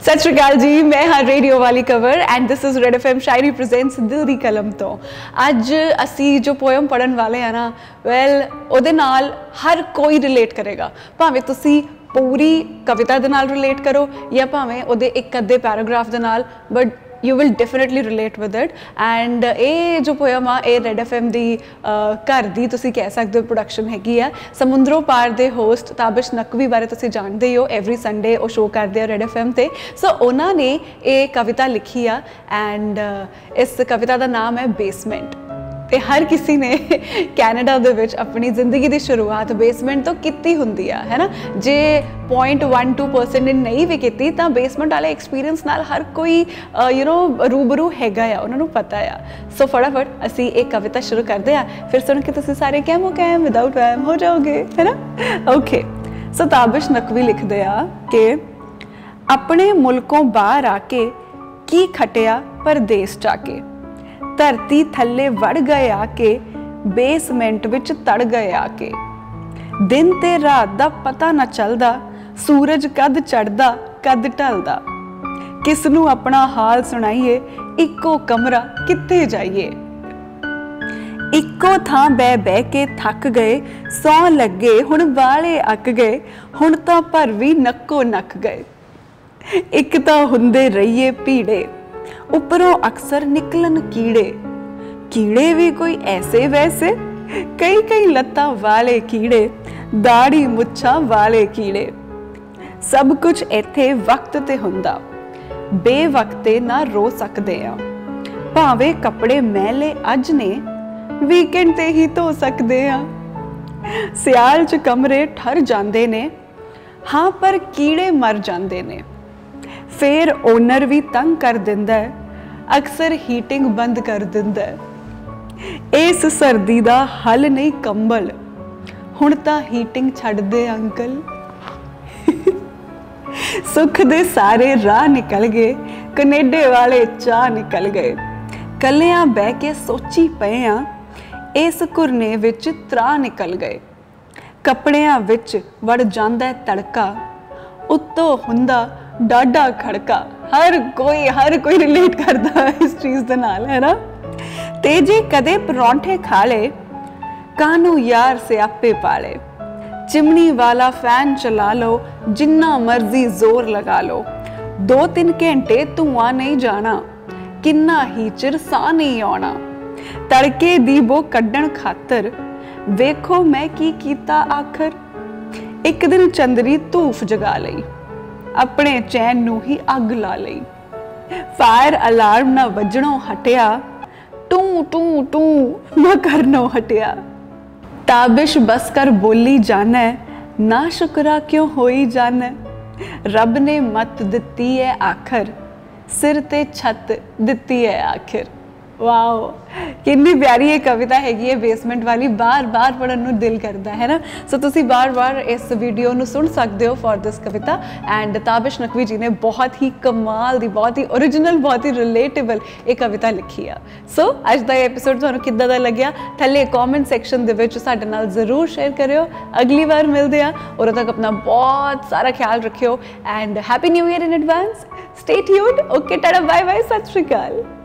सत श्री अकाल जी, मैं हाँ रेडियो वाली कवर and this is Red FM शायरी प्रेजेंट्स दिल दी कलम तो। अज असी जो पोयम पढ़न वाले हैं ना, वैल ਉਹਦੇ ਨਾਲ हर कोई रिलेट करेगा, भावें तुसी पूरी कविता दे नाल रिलेट करो या भावें ਉਹਦੇ एक अद्धे पैराग्राफ दे नाल, but you will definitely relate with it. And ये जो पोयम आ ये रेड एफएम की घर की तुसी कह सकते हो प्रोडक्शन हैगी आ। समुद्रों पार दे होस्ट ताबिश नकवी बारे तुसी जानते ही हो, एवरी संडे वो शो करते हैं रेड एफएम ते। सो उन्होंने ये कविता लिखी आ एंड इस कविता का नाम है बेसमेंट। ते हर किसी ने कैनेडा दे विच अपनी जिंदगी की शुरुआत बेसमेंट तो की होंदी है ना। जे 0.12% ने नहीं भी की तो बेसमेंट वाले एक्सपीरियंस नाल हर कोई रूबरू हैगा आ, उन्होंने पता आ। सो फटाफट असी एक कविता शुरू करते हैं, फिर सुन के तुसी सारे कैमो कैम विदाउट वैम हो जाओगे, है ना। ओके, सो ताबिश नकवी लिखते आ कि अपने मुल्कों बाहर आके की खटिया परदेस जाके, धरती थल्ले वड़ गए आके बेसमेंट विच तड़ गए आके, दिन ते रात दा पता ना चलदा, सूरज कद चढ़दा कद ढलदा, किसनू अपना हाल सुनाइए इक्को कमरा कित्थे जाइए, इक्को थां बह बह के थक गए, सौ लगे हुण वाले अक गए, हुण तां पर भी नक्को नक गए, एक तां हुंदे रहिए भीड़े, उपरों अक्सर निकलन कीड़े, कीड़े भी कोई ऐसे वैसे, कई कई लत्तां वाले कीड़े, दाढ़ी मुच्छां वाले कीड़े, सब कुछ इत्थे वक्त ते हुंदा, बेवक्ते ना रो सकदे आ, भावें कपड़े मैले अज ने वीकेंड ते ही धो सकदे आ, सियाल च कमरे ठर जांदे ने, हाँ पर कीड़े मर जांदे ने, फिर ओनर भी तंग कर दिंदा है, अक्सर हीटिंग बंद कर दिंदा है, इस सर्दी दा हल नहीं कंबल, हुण तां हीटिंग छड्ड दे अंकल। सुख दे सारे राह निकल गए, कनेडे वाले चाह निकल गए, कलियां बह के सोची पए आ, इस घुरने विच त्राह निकल गए, कपड़ियां विच वड़ जांदा तड़का, उत्तों हुंदा डाडा खड़का। हर कोई रिलेट करता है इस चीज़ दे नाल, है ना। ते जे कदे परौंठे खा ले, कानू यार स्यापे पाले, चिमनी वाला फैन चला लो, जिन्ना मर्जी जोर लगा लो, 2-3 घंटे धुआं नहीं जाना, किन्ना ही चिर साह नहीं आना, तड़के दी बो कड्डण खातर, वेखो मैं की कीता आखर, एक दिन चंदरी धूफ जगा लई, अपने चैन नू ही अग ला लई, फायर अलार्म ना वजणों हटिया, टू टू टू ना करनों हटिया, ताबिश बस कर बोली जाना, ना शुक्रा क्यों होई जाना, रब ने मत दिती है आखर, सिर ते छत दिती है आखिर। वाओ, कितनी प्यारी ये कविता हैगी है बेसमेंट वाली, बार बार पढ़न नूं दिल करता है ना। सो तुसी बार बार इस वीडियो नूं सुन सकते हो फॉर दिस कविता। एंड ताबिश नकवी जी ने बहुत ही कमाल दी, बहुत ही ओरिजिनल, बहुत ही रिलेटेबल ये कविता लिखी है। सो अज दा एपीसोड तुहानूं किद्दां दा लग्या थल्ले कॉमेंट सैक्शन दे विच साडे नाल जरूर शेयर करियो। अगली बार मिलदे आ, उदों तक अपना बहुत सारा ख्याल रखियो and happy new year in advance. Stay tuned. Okay, tata, bye bye, सत श्री अकाल।